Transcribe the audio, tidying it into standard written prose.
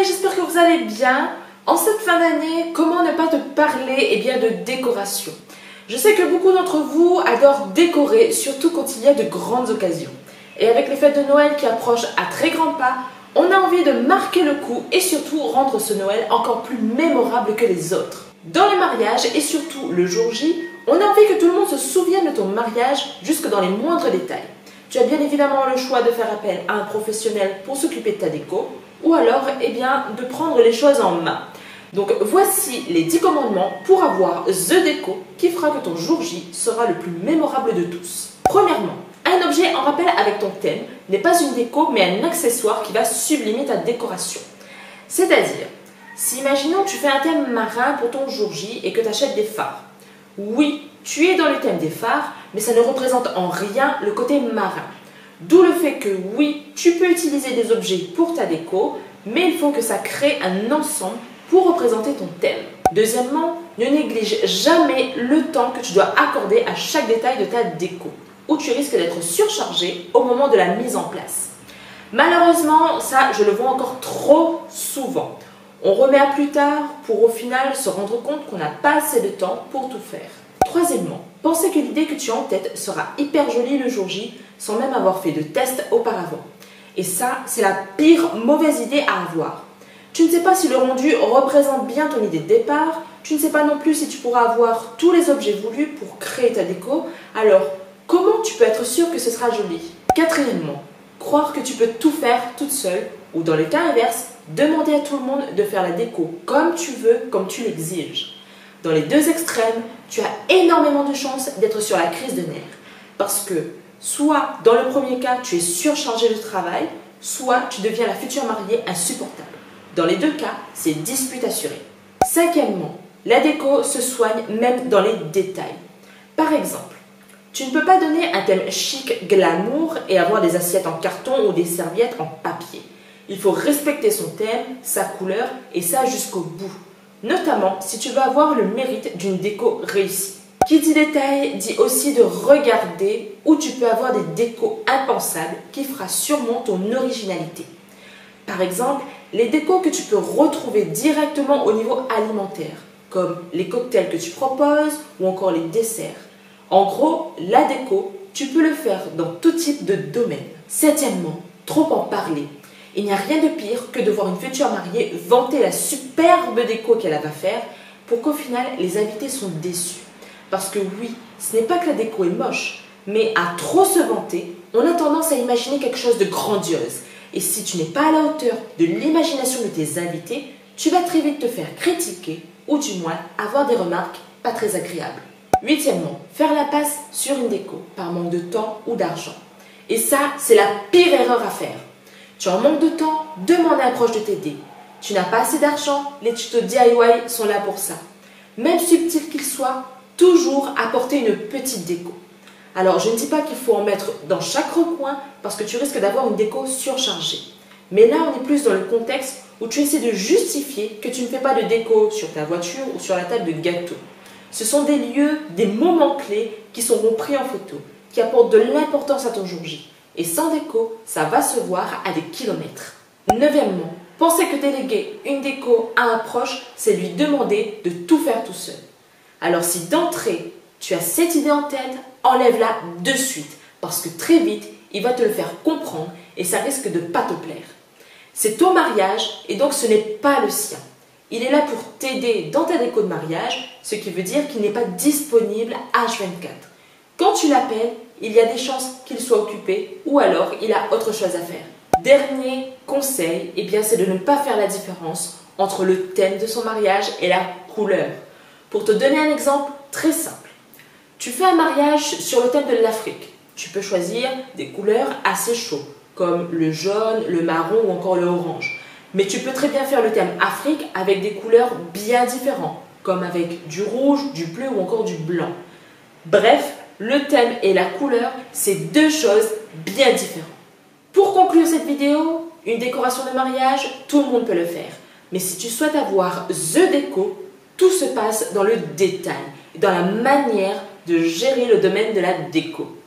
j'espère que vous allez bien. En cette fin d'année, comment ne pas te parler de décoration? Je sais que beaucoup d'entre vous adorent décorer, surtout quand il y a de grandes occasions. Et avec les fêtes de Noël qui approchent à très grands pas, on a envie de marquer le coup et surtout rendre ce Noël encore plus mémorable que les autres. Dans les mariages et surtout le jour J, on a envie que tout le monde se souvienne de ton mariage jusque dans les moindres détails. Tu as bien évidemment le choix de faire appel à un professionnel pour s'occuper de ta déco ou alors de prendre les choses en main. Donc voici les 10 commandements pour avoir The Déco qui fera que ton jour J sera le plus mémorable de tous. Premièrement, un objet en rappel avec ton thème n'est pas une déco mais un accessoire qui va sublimer ta décoration. C'est-à-dire, si imaginons que tu fais un thème marin pour ton jour J et que tu achètes des phares. Oui, tu es dans le thème des phares, mais ça ne représente en rien le côté marin. D'où le fait que oui, tu peux utiliser des objets pour ta déco, mais il faut que ça crée un ensemble pour représenter ton thème. Deuxièmement, ne néglige jamais le temps que tu dois accorder à chaque détail de ta déco, ou tu risques d'être surchargé au moment de la mise en place. Malheureusement, ça, je le vois encore trop souvent. On remet à plus tard pour au final se rendre compte qu'on n'a pas assez de temps pour tout faire. Troisièmement, pensez que l'idée que tu as en tête sera hyper jolie le jour J sans même avoir fait de test auparavant. Et ça, c'est la pire mauvaise idée à avoir. Tu ne sais pas si le rendu représente bien ton idée de départ, tu ne sais pas non plus si tu pourras avoir tous les objets voulus pour créer ta déco, alors comment tu peux être sûr que ce sera joli? Quatrièmement, croire que tu peux tout faire toute seule ou dans le cas inverse, demander à tout le monde de faire la déco comme tu veux, comme tu l'exiges. Dans les deux extrêmes, tu as énormément de chances d'être sur la crise de nerfs. Parce que soit dans le premier cas, tu es surchargé de travail, soit tu deviens la future mariée insupportable. Dans les deux cas, c'est dispute assurée. Cinquièmement, la déco se soigne même dans les détails. Par exemple, tu ne peux pas donner un thème chic, glamour et avoir des assiettes en carton ou des serviettes en papier. Il faut respecter son thème, sa couleur et ça jusqu'au bout. Notamment si tu veux avoir le mérite d'une déco réussie. Qui dit détail dit aussi de regarder où tu peux avoir des décos impensables qui fera sûrement ton originalité. Par exemple, les décos que tu peux retrouver directement au niveau alimentaire, comme les cocktails que tu proposes ou encore les desserts. En gros, la déco, tu peux le faire dans tout type de domaine. Septièmement, trop en parler. Il n'y a rien de pire que de voir une future mariée vanter la superbe déco qu'elle va faire pour qu'au final, les invités sont déçus. Parce que oui, ce n'est pas que la déco est moche, mais à trop se vanter, on a tendance à imaginer quelque chose de grandiose. Et si tu n'es pas à la hauteur de l'imagination de tes invités, tu vas très vite te faire critiquer ou du moins avoir des remarques pas très agréables. Huitièmement, faire la passe sur une déco par manque de temps ou d'argent. Et ça, c'est la pire erreur à faire. Tu as un manque de temps, demande à un proche de t'aider. Tu n'as pas assez d'argent, les tutos DIY sont là pour ça. Même subtil qu'ils soient, toujours apporter une petite déco. Alors, je ne dis pas qu'il faut en mettre dans chaque recoin parce que tu risques d'avoir une déco surchargée. Mais là, on est plus dans le contexte où tu essaies de justifier que tu ne fais pas de déco sur ta voiture ou sur la table de gâteau. Ce sont des lieux, des moments clés qui seront pris en photo, qui apportent de l'importance à ton jour J. Et sans déco, ça va se voir à des kilomètres. Neuvièmement, penser que déléguer une déco à un proche, c'est lui demander de tout faire tout seul. Alors si d'entrée, tu as cette idée en tête, enlève-la de suite, parce que très vite, il va te le faire comprendre et ça risque de ne pas te plaire. C'est ton mariage et donc ce n'est pas le sien. Il est là pour t'aider dans ta déco de mariage, ce qui veut dire qu'il n'est pas disponible H24. Quand tu l'appelles, il y a des chances qu'il soit occupé ou alors il a autre chose à faire. Dernier conseil, c'est de ne pas faire la différence entre le thème de son mariage et la couleur. Pour te donner un exemple très simple, tu fais un mariage sur le thème de l'Afrique. Tu peux choisir des couleurs assez chaudes, comme le jaune, le marron ou encore le orange. Mais tu peux très bien faire le thème Afrique avec des couleurs bien différentes, comme avec du rouge, du bleu ou encore du blanc. Bref, le thème et la couleur, c'est deux choses bien différentes. Pour conclure cette vidéo, une décoration de mariage, tout le monde peut le faire. Mais si tu souhaites avoir The Déco, tout se passe dans le détail, dans la manière de gérer le domaine de la déco.